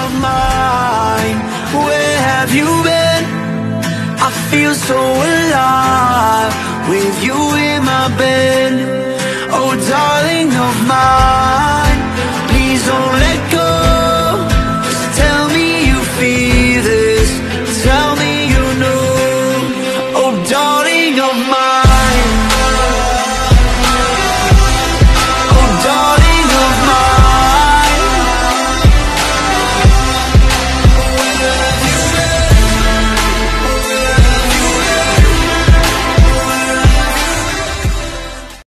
of mine. Where have you been? I feel so alive with you in my bed.